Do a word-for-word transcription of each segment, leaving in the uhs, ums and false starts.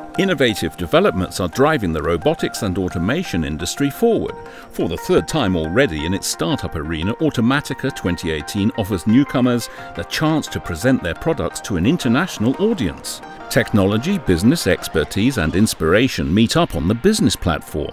Innovative developments are driving the robotics and automation industry forward. For the third time already in its startup arena, Automatica twenty eighteen offers newcomers the chance to present their products to an international audience. Technology, business expertise and inspiration meet up on the business platform.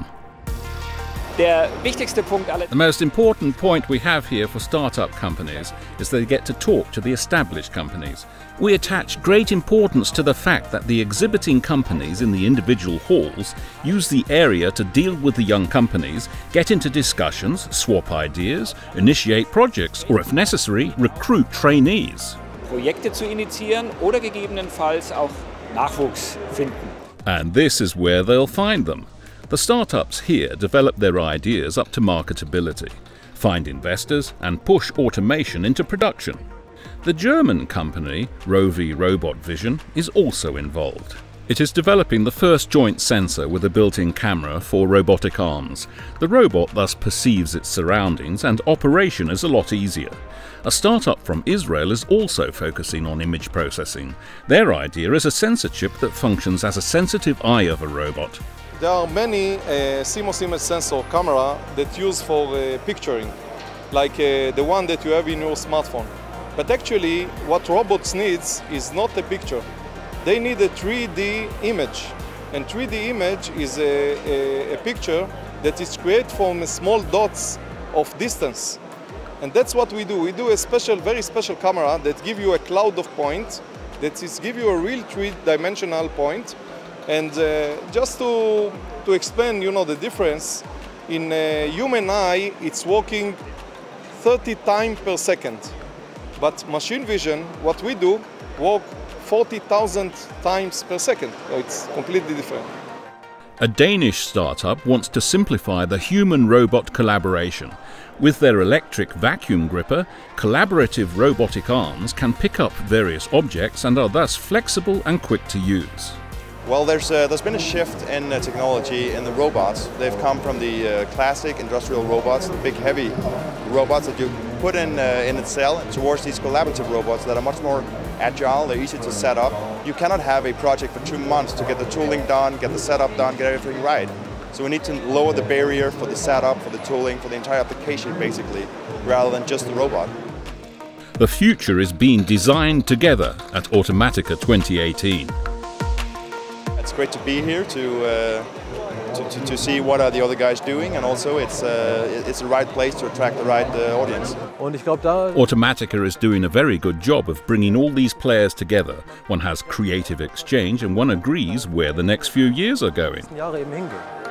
The most important point we have here for startup companies is they get to talk to the established companies. We attach great importance to the fact that the exhibiting companies in the individual halls use the area to deal with the young companies, get into discussions, swap ideas, initiate projects, or if necessary, recruit trainees. Projekte zu initiieren oder gegebenenfalls auch Nachwuchs finden. And this is where they'll find them. The startups here develop their ideas up to marketability, find investors and push automation into production. The German company Rovi Robot Vision is also involved. It is developing the first joint sensor with a built-in camera for robotic arms. The robot thus perceives its surroundings and operation is a lot easier. A startup from Israel is also focusing on image processing. Their idea is a sensor chip that functions as a sensitive eye of a robot. There are many uh, C M O S image sensor camera that use for uh, picturing, like uh, the one that you have in your smartphone. But actually, what robots needs is not a picture. They need a three D image, and three D image is a, a, a picture that is created from small dots of distance. And that's what we do. We do a special, very special camera that give you a cloud of points, that is give you a real three-dimensional point. And uh, just to, to explain, you know, the difference, in a human eye, it's working thirty times per second. But machine vision, what we do, work forty thousand times per second. So it's completely different. A Danish startup wants to simplify the human-robot collaboration. With their electric vacuum gripper, collaborative robotic arms can pick up various objects and are thus flexible and quick to use. Well, there's, uh, there's been a shift in uh, technology in the robots. They've come from the uh, classic industrial robots, the big heavy robots that you put in, uh, in a cell, towards these collaborative robots that are much more agile, they're easy to set up. You cannot have a project for two months to get the tooling done, get the setup done, get everything right. So we need to lower the barrier for the setup, for the tooling, for the entire application basically, rather than just the robot. The future is being designed together at Automatica twenty eighteen. It's great to be here to, uh, to, to, to see what are the other guys doing, and also it's, uh, it's the right place to attract the right uh, audience. Automatica is doing a very good job of bringing all these players together. One has creative exchange and one agrees where the next few years are going.